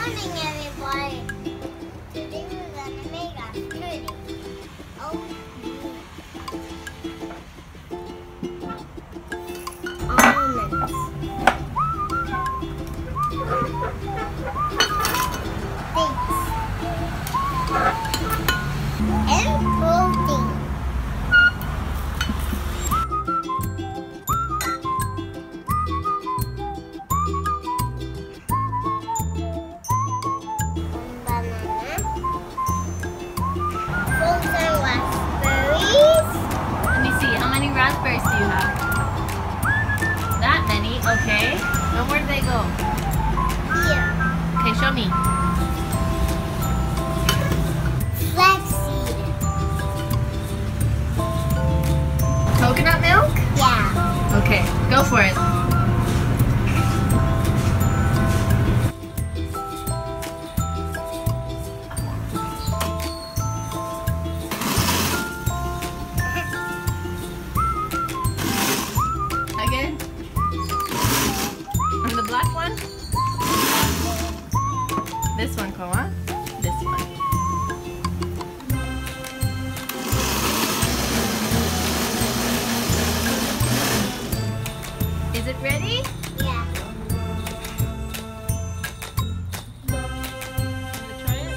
morning, everybody. Today we're gonna make a smoothie. Almonds. Dates. And protein. Raspberries do you have? That many? Okay. Now where do they go? Here. Okay, show me. Flaxseed. Coconut milk? Yeah. Okay, go for it. Again. And the black one? This one, Koa. This one. Is it ready? Yeah. Try it?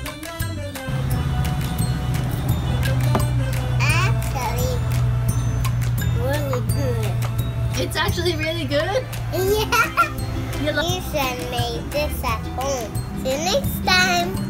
Actually, really good. It's actually really good? Yeah. You You should make this at home. See you next time.